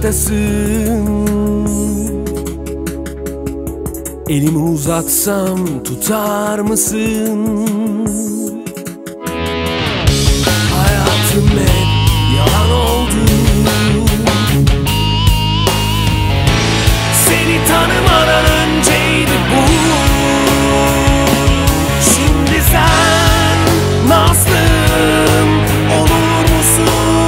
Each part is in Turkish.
uzaktasın. Elimi uzatsam tutar mısın? Hayatım hep yalan oldu. Seni tanımadan önceydi bu. Şimdi sen Nazlım olur musun?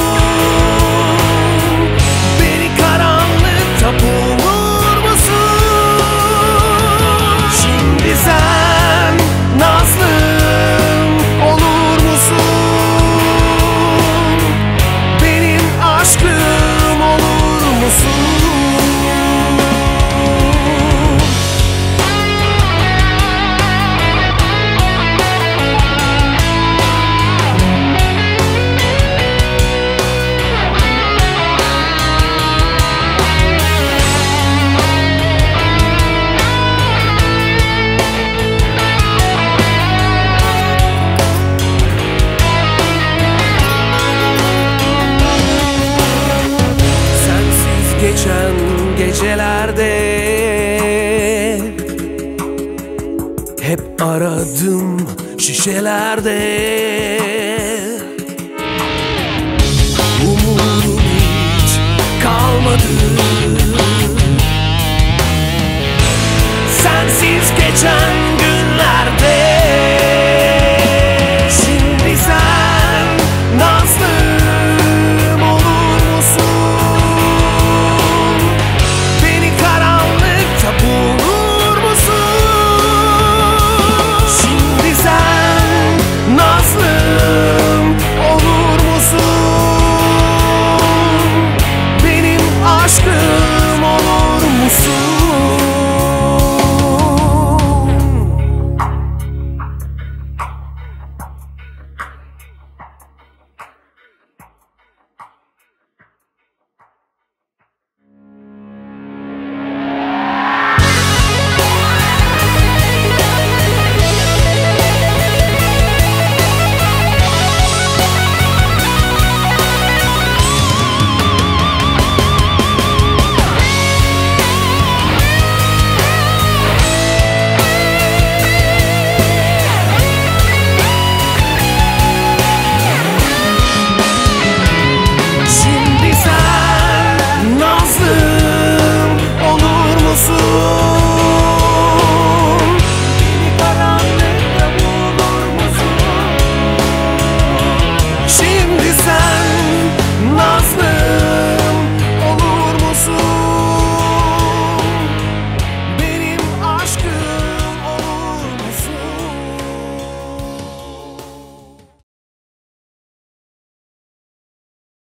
Beni karanlıkta bulur musun? Şimdi sen Nazlım olur musun? Benim aşkım olur musun? Geçen gecelerde hep aradım şişelerde. Umudum hiç kalmadı. Sensiz geçen